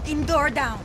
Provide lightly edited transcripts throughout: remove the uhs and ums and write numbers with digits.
fucking door down!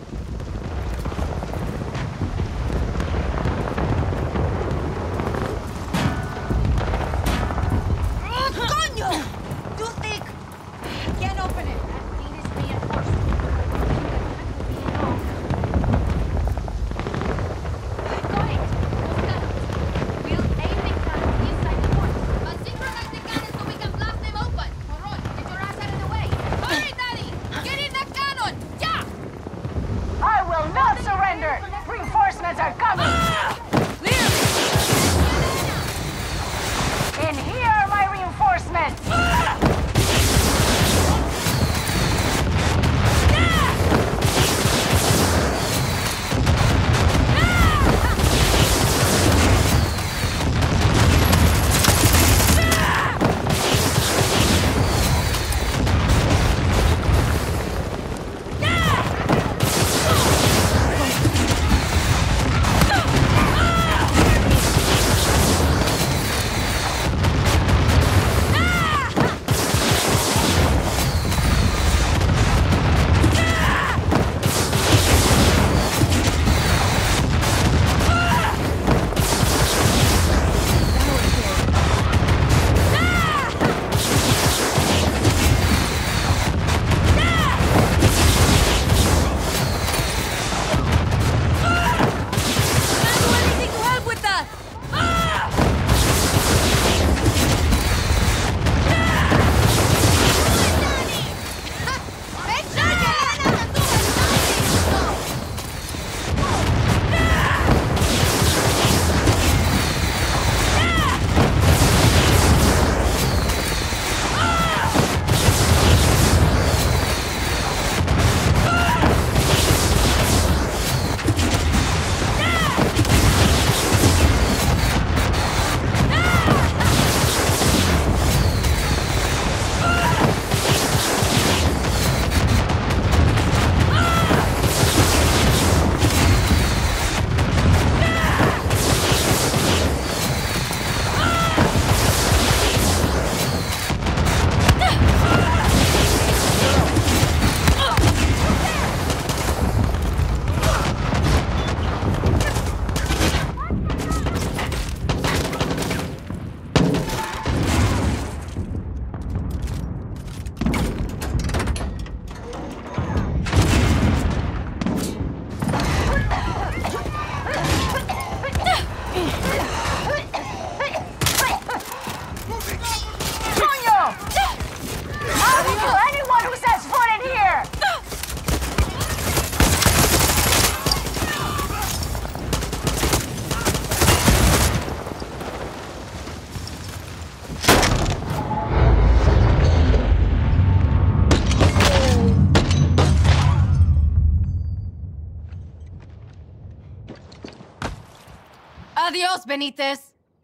Adios, Benitez!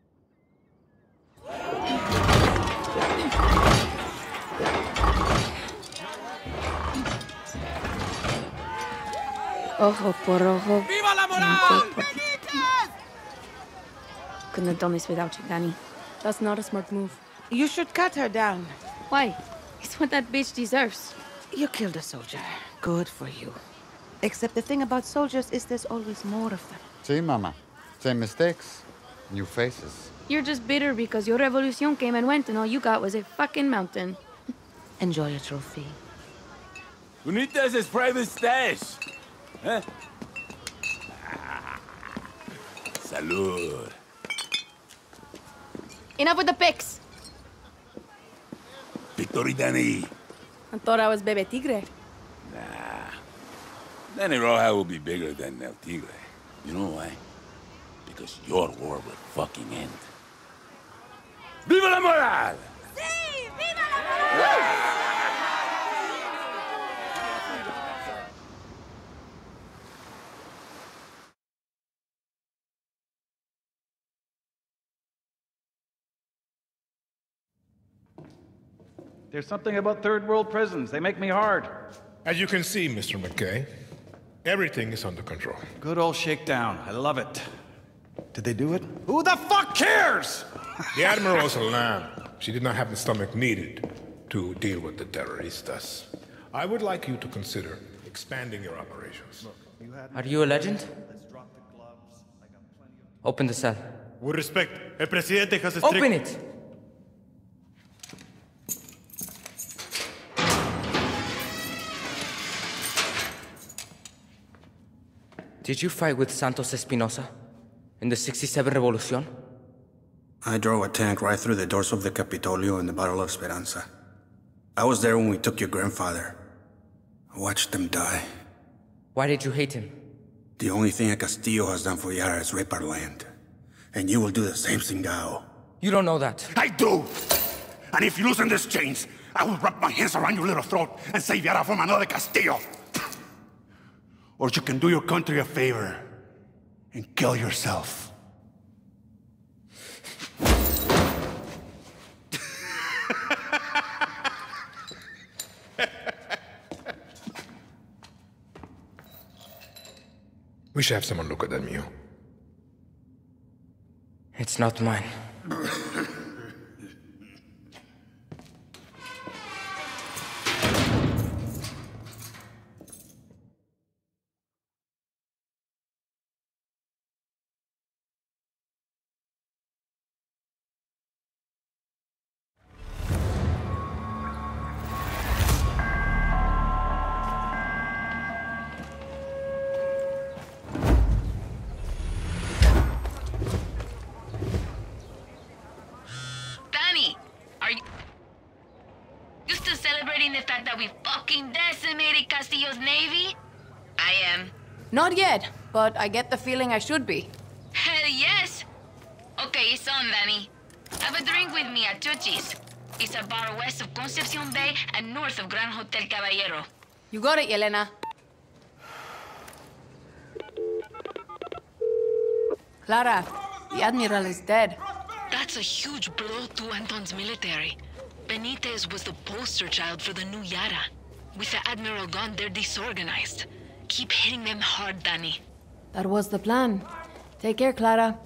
Ojo por ojo. ¡Viva la moral! Couldn't have done this without you, Danny. That's not a smart move. You should cut her down. Why? It's what that bitch deserves. You killed a soldier. Good for you. Except the thing about soldiers is there's always more of them. See, Mama. Same mistakes. New faces. You're just bitter because your revolution came and went and all you got was a fucking mountain. Enjoy your trophy. Benitez's private stash. Huh? Salud. Enough with the pics. Victory, Danny. I thought I was Bebe Tigre. Nah. Danny Roja will be bigger than El Tigre. You know why? Because your war will fucking end. Viva la moral! Sí! Viva la moral! There's something about third world prisons. They make me hard. As you can see, Mr. McKay, everything is under control. Good old shakedown. I love it. Did they do it? Who the fuck cares? The Admiral's a lamb. She did not have the stomach needed to deal with the terroristas. I would like you to consider expanding your operations. Are you a legend? Open the cell. With respect, el presidente has a Open it! Did you fight with Santos Espinosa in the 67 Revolution? I drove a tank right through the doors of the Capitolio in the Battle of Esperanza. I was there when we took your grandfather. I watched him die. Why did you hate him? The only thing a Castillo has done for Yara is rape our land. And you will do the same thing, Gao. You don't know that. I do! And if you loosen these chains, I will wrap my hands around your little throat and save Yara from another Castillo. Or you can do your country a favor and kill yourself. We should have someone look at that mule. It's not mine. The fact that we fucking decimated Castillo's navy? I am. Not yet, but I get the feeling I should be. Hell yes! Okay, it's on, Danny. Have a drink with me at Chuchi's. It's a bar west of Concepcion Bay and north of Gran Hotel Caballero. You got it, Yelena. Clara, the Admiral is dead. That's a huge blow to Anton's military. Benitez was the poster child for the new Yara. With the Admiral gone, they're disorganized. Keep hitting them hard, Danny. That was the plan. Take care, Clara.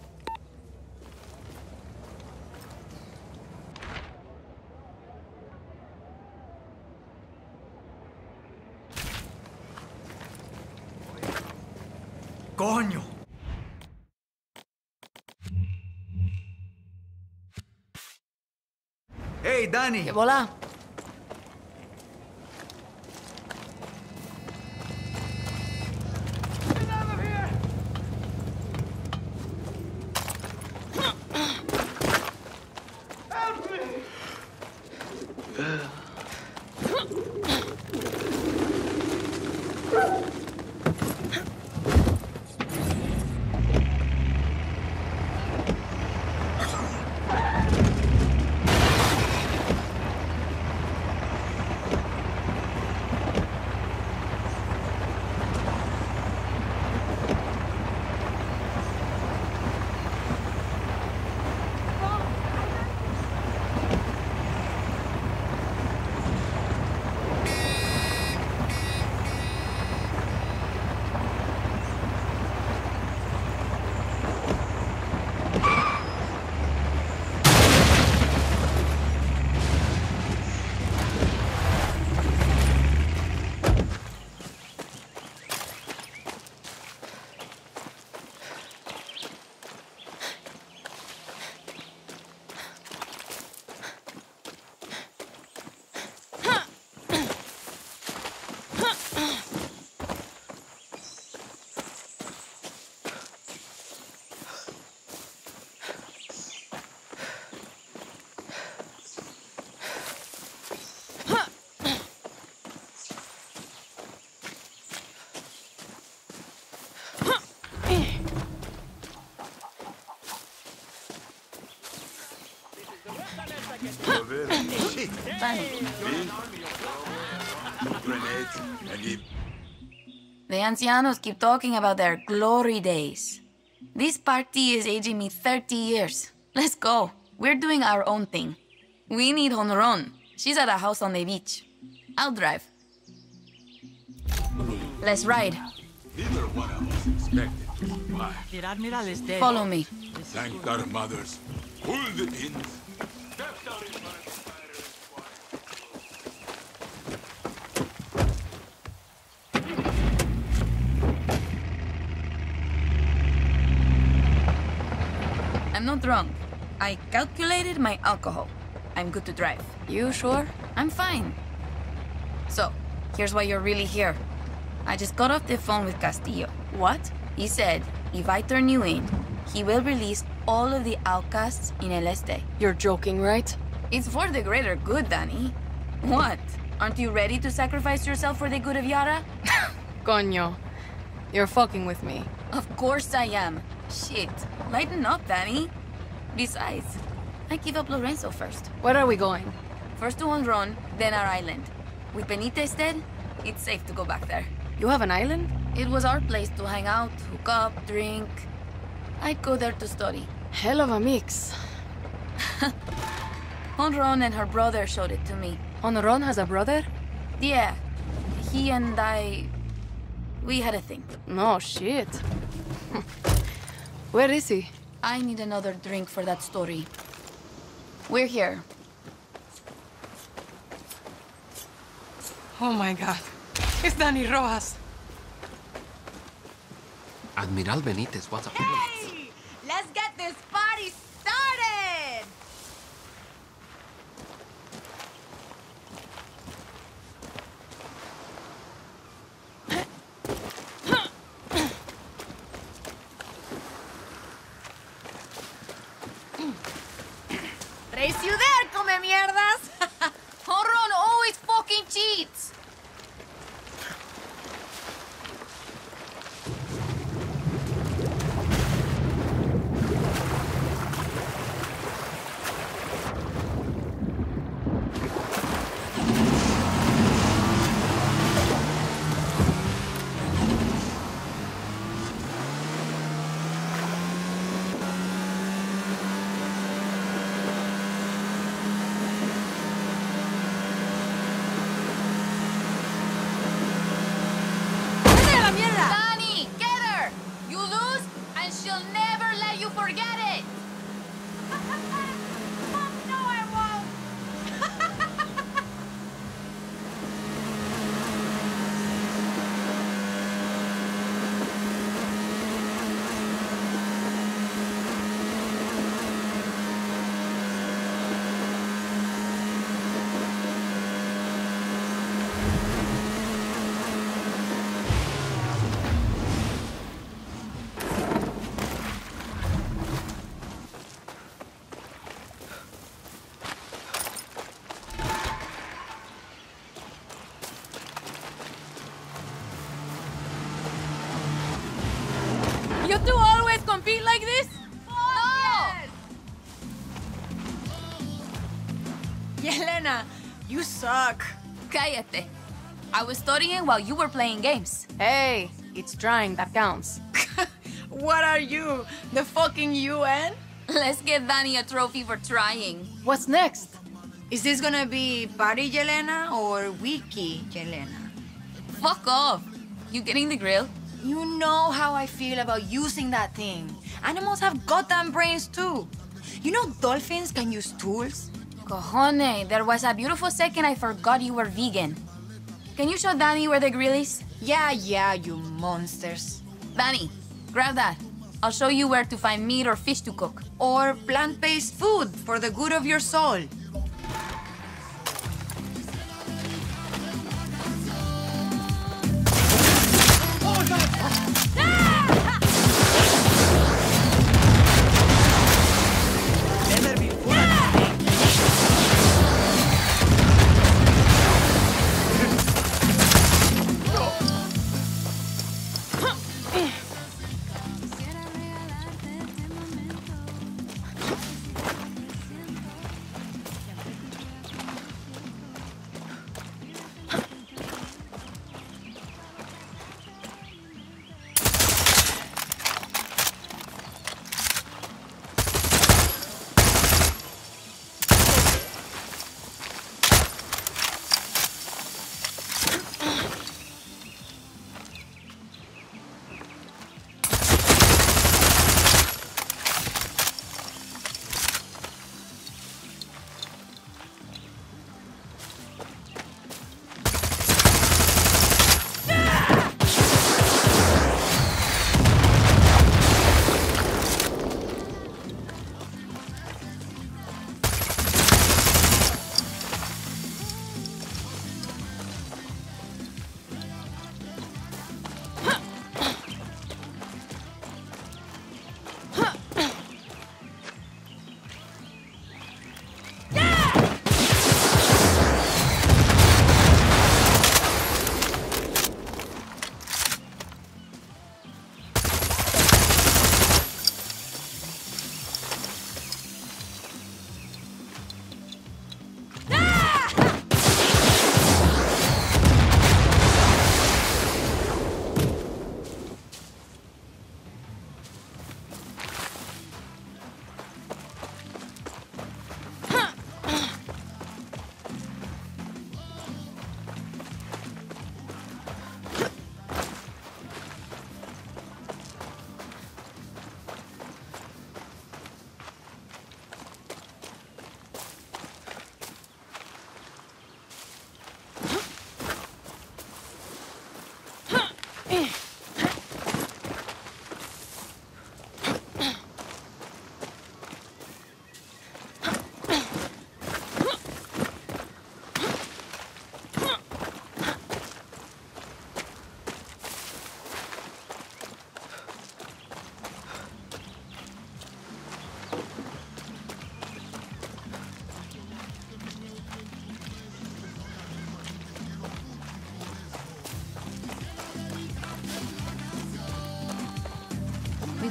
Coño! Hey, Danny! ¿Qué bola? The ancianos keep talking about their glory days. This party is aging me 30 years. Let's go. We're doing our own thing. We need Honron. She's at a house on the beach. I'll drive. Let's ride. Neither one of us expected to survive. The Admiral is dead. Follow me. Thank our mothers. Pull the pins. I'm not drunk. I calculated my alcohol. I'm good to drive. You sure? I'm fine. So, here's why you're really here. I just got off the phone with Castillo. What? He said, if I turn you in, he will release all of the outcasts in El Este. You're joking, right? It's for the greater good, Danny. What? Aren't you ready to sacrifice yourself for the good of Yara? Coño. You're fucking with me. Of course I am. Shit. Lighten up, Danny. Besides, I give up Lorenzo first. Where are we going? First to Honron, then our island. With Benitez dead, it's safe to go back there. You have an island? It was our place to hang out, hook up, drink. I'd go there to study. Hell of a mix. Honron and her brother showed it to me. Honron has a brother? Yeah. He and I... we had a thing. No shit. Where is he? I need another drink for that story. We're here. Oh my god. It's Danny Rojas. Admiral Benitez, what's up? Hey! Let's get this party started! Race you there, come mierdas! Honron always fucking cheats! Danny, get her! You lose, and she'll never let you forget it! No, I won't! You two always compete like this? No! Yelena, you suck. Cállate. I was studying while you were playing games. Hey, it's trying that counts. What are you, the fucking UN? Let's get Danny a trophy for trying. What's next? Is this gonna be Party Yelena or Wiki Yelena? Fuck off. You getting the grill? You know how I feel about using that thing. Animals have goddamn brains too. You know dolphins can use tools? Cojones, there was a beautiful second I forgot you were vegan. Can you show Danny where the grill is? Yeah, you monsters. Danny, grab that. I'll show you where to find meat or fish to cook. Or plant-based food for the good of your soul.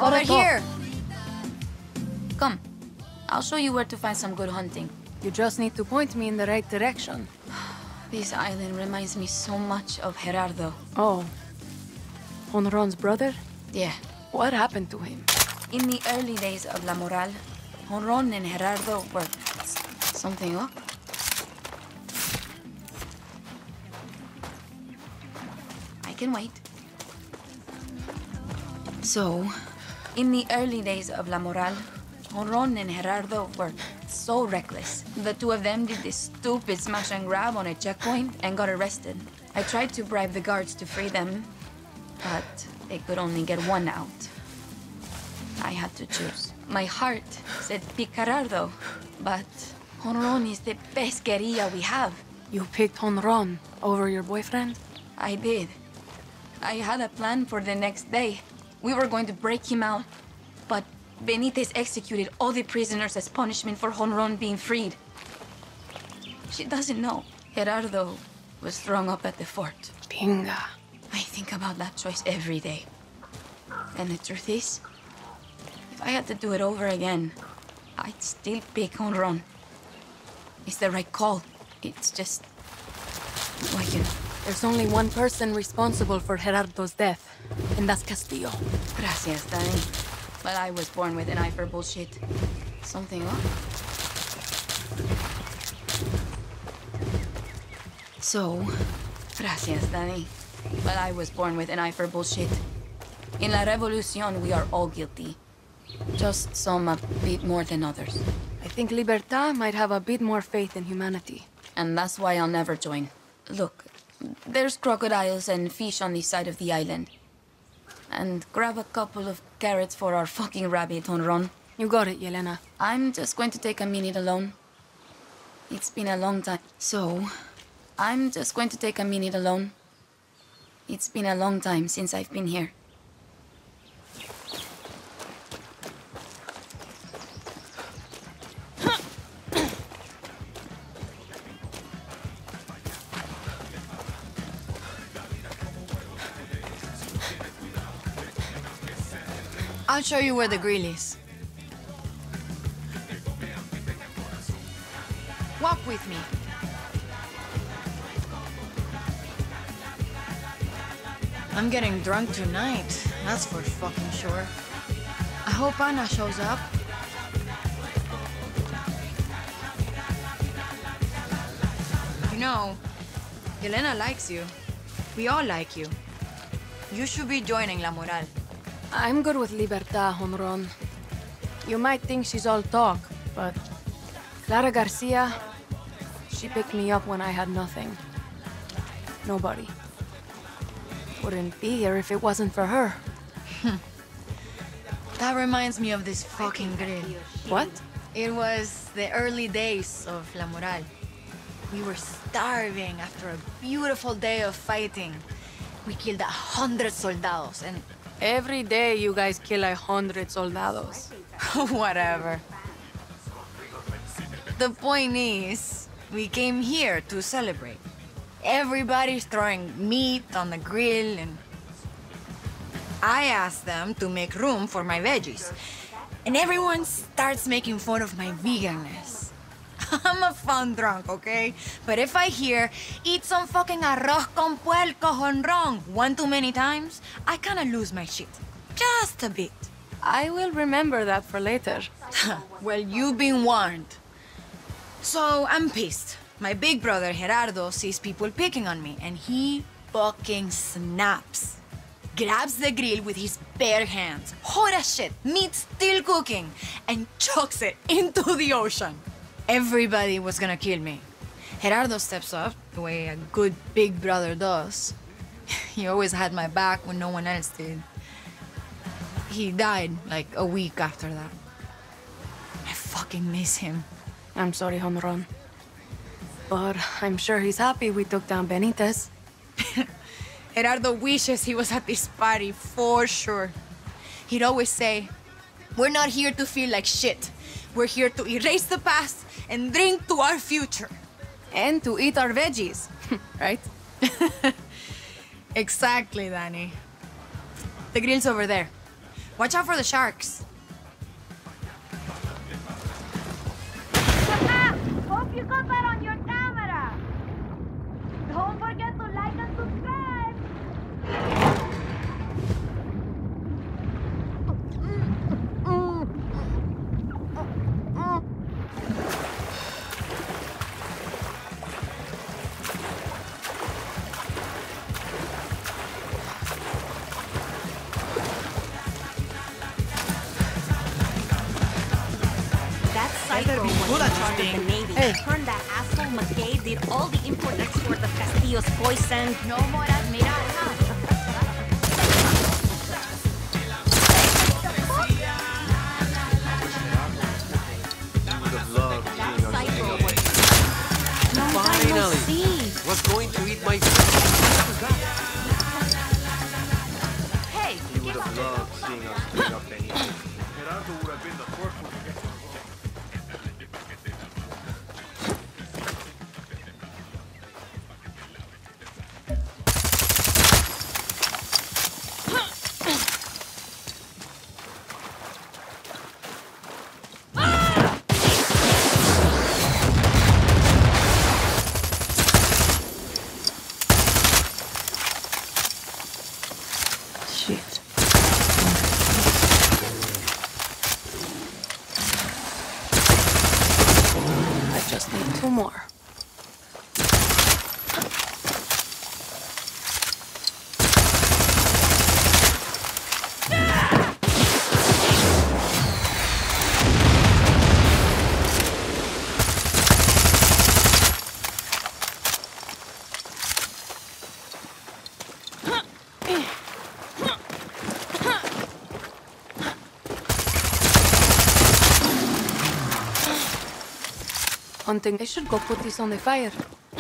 Over here. Come. I'll show you where to find some good hunting. You just need to point me in the right direction. This island reminds me so much of Gerardo. Oh. Honron's brother? Yeah. What happened to him? In the early days of La Moral, Honron and Gerardo were... something up? I can wait. So, in the early days of La Moral, Honron and Gerardo were so reckless. The two of them did this stupid smash and grab on a checkpoint and got arrested. I tried to bribe the guards to free them, but they could only get one out. I had to choose. My heart said pick Gerardo, but Honron is the best guerrilla we have. You picked Honron over your boyfriend? I did. I had a plan for the next day. We were going to break him out, but Benitez executed all the prisoners as punishment for Honron being freed. She doesn't know. Gerardo was thrown up at the fort. Pinga. I think about that choice every day. And the truth is, if I had to do it over again, I'd still pick Honron. It's the right call. It's just... well, you know. There's only one person responsible for Gerardo's death, and that's Castillo. Gracias, Dani. But I was born with an eye for bullshit. Something up? So, gracias, Dani. But I was born with an eye for bullshit. In La Revolucion, we are all guilty. Just some a bit more than others. I think Libertad might have a bit more faith in humanity. And that's why I'll never join. Look, there's crocodiles and fish on the side of the island. And grab a couple of carrots for our fucking rabbit, Honron. You got it, Yelena. I'm just going to take a minute alone. It's been a long time. So, I'm just going to take a minute alone. It's been a long time since I've been here. I'll show you where the grill is. Walk with me. I'm getting drunk tonight, that's for fucking sure. I hope Anna shows up. You know, Yelena likes you. We all like you. You should be joining La Moral. I'm good with Libertad, Honron. You might think she's all talk, but Clara Garcia, she picked me up when I had nothing. Nobody. Wouldn't be here if it wasn't for her. That reminds me of this fucking grill. What? It was the early days of La Moral. We were starving after a beautiful day of fighting. We killed 100 soldados and... Every day you guys kill 100 soldados. Whatever. The point is, we came here to celebrate. Everybody's throwing meat on the grill and... I asked them to make room for my veggies. And everyone starts making fun of my veganness. I'm a fun drunk, okay? But if I hear, eat some fucking arroz con puerco, Honron, one too many times, I kinda lose my shit. Just a bit. I will remember that for later. Well, you've been warned. So, I'm pissed. My big brother, Gerardo, sees people picking on me, and he fucking snaps. Grabs the grill with his bare hands, hot as shit, meat still cooking, and chucks it into the ocean. Everybody was gonna kill me. Gerardo steps up, the way a good big brother does. He always had my back when no one else did. He died like a week after that. I fucking miss him. I'm sorry, Honron. But I'm sure he's happy we took down Benitez. Gerardo wishes he was at this party, for sure. He'd always say, "We're not here to feel like shit. We're here to erase the past and drink to our future." And to eat our veggies, right? Exactly, Danny. The grill's over there. Watch out for the sharks. Hope you got that on your camera. Don't forget to like and subscribe. Hey. Turned that asshole McKay did all the import-export of Castillo's poison. No more Admiral, huh? Finally! Was going to eat my Hey! He would have loved seeing us clean up Benito. Gerardo would have been the first one to get to Two more. Hunting, I should go put this on the fire.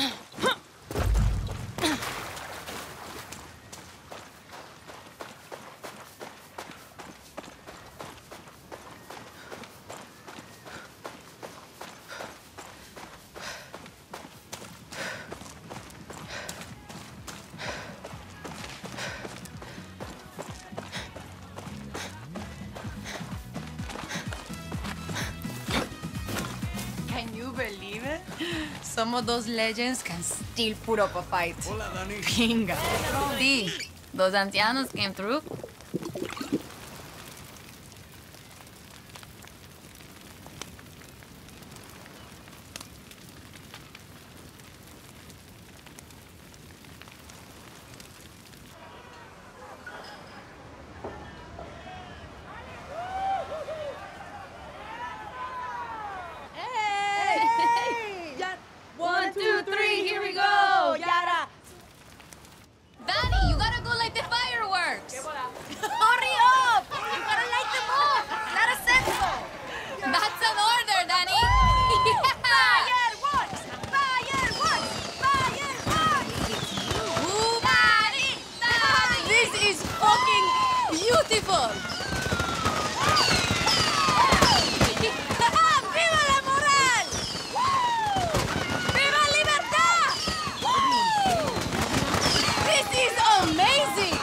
Can you believe it? Some of those legends can still put up a fight. Hola, Dani. Pinga. Sí, those ancianos came through. One, two, three, here we go! Yara! Danny, you gotta go light the fireworks! Hurry up! You gotta light them up! Let us senso! That's an order, Danny! Fireworks! Fireworks! Fireworks! Ooh, Danny! Danny! This is fucking beautiful! ¡Viva la moral! ¡Viva libertad! This is amazing!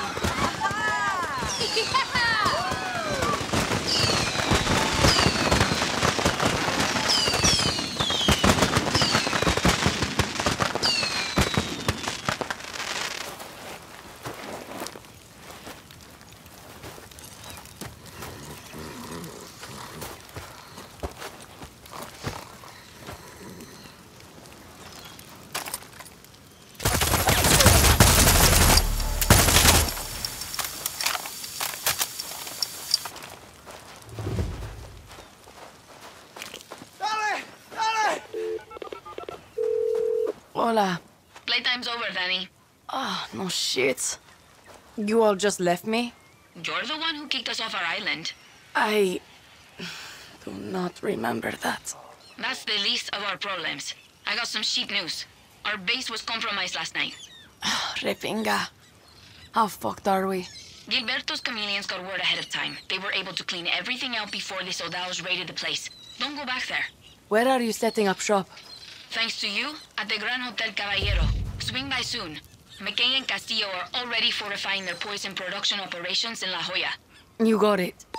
Hola. Playtime's over, Danny. Oh, no shit. You all just left me? You're the one who kicked us off our island. I do not remember that. That's the least of our problems. I got some shit news. Our base was compromised last night. Repinga. How fucked are we? Gilberto's chameleons got word ahead of time. They were able to clean everything out before the soldados raided the place. Don't go back there. Where are you setting up shop? Thanks to you, at the Gran Hotel Caballero. Swing by soon. McKay and Castillo are already fortifying their poison production operations in La Jolla. You got it.